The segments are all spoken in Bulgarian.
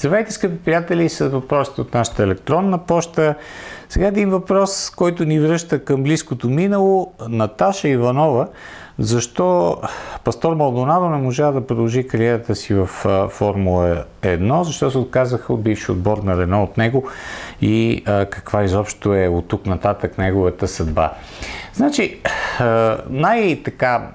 Здравейте, скъпи приятели, с въпросите от нашата електронна поща. Сега един въпрос, който ни връща към близкото минало. Наташа Иванова. Защо Пастор Малдонадо не можа да продължи кариерата си в Формула 1? Защо се отказаха от бивши отбор на Рено от него и каква изобщо е от тук нататък неговата съдба? Значи, най-така,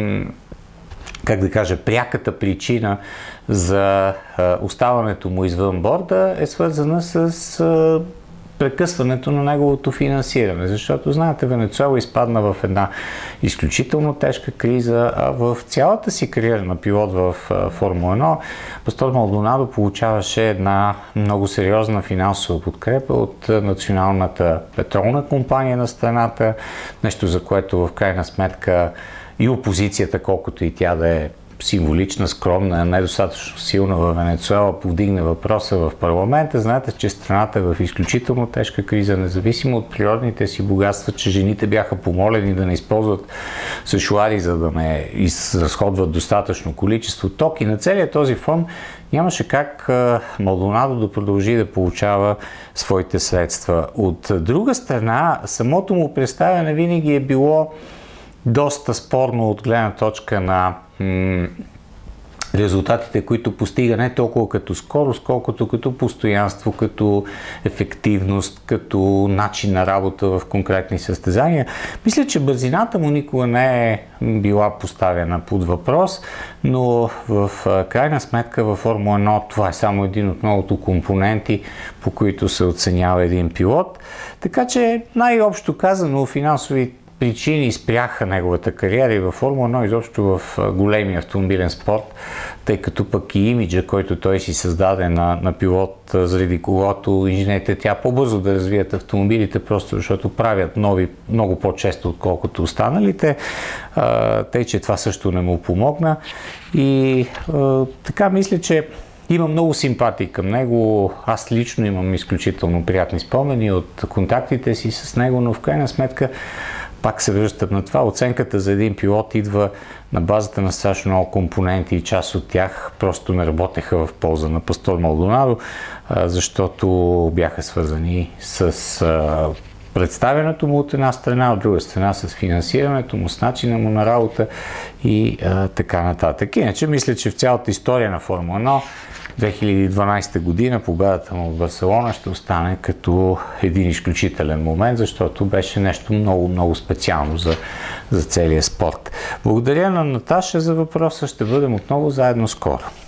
как да кажа, пряката причина за оставането му извън борда е свързана с прекъсването на неговото финансиране. Защото, знаете, Венецуела изпадна в една изключително тежка криза, а в цялата си кариера на пилот в Формула 1 Пастор Малдонадо получаваше една много сериозна финансова подкрепа от Националната петролна компания на страната, нещо за което в крайна сметка и опозицията, колкото и тя да е символична, скромна, недостатъчно силна във Венецуела, повдигне въпроса в парламента. Знаете, че страната е в изключително тежка криза, независимо от природните си богатства, че жените бяха помолени да не използват сешуари, за да не изразходват достатъчно количество ток, и на целият този фон нямаше как Малдонадо да продължи да получава своите средства. От друга страна, самото му представяне винаги е било доста спорно от гледна точка на резултатите, които постига, не толкова като скорост, колкото като постоянство, като ефективност, като начин на работа в конкретни състезания. Мисля, че бързината му никога не е била поставена под въпрос, но в крайна сметка във Формула 1 това е само един от многото компоненти, по които се оценява един пилот. Така че най-общо казано, финансови причини спряха неговата кариера и във Формула 1, изобщо в големия автомобилен спорт, тъй като пък и имиджа, който той си създаде на пилот, заради когото инженерите тя по-бързо да развият автомобилите, просто защото правят нови много по-често, отколкото останалите. Тъй, че това също не му помогна. И така мисля, че има много симпатии към него. Аз лично имам изключително приятни спомени от контактите си с него, но в крайна сметка пак се връщат на това. Оценката за един пилот идва на базата на страшно много компоненти и част от тях просто не работеха в полза на Пастор Малдонадо, защото бяха свързани с представянето му от една страна, от друга страна с финансирането му, с начина му на работа и така нататък. Иначе мисля, че в цялата история на Формула 1 2012 година победата му в Барселона ще остане като един изключителен момент, защото беше нещо много, много специално за целия спорт. Благодаря на Наташа за въпроса. Ще бъдем отново заедно скоро.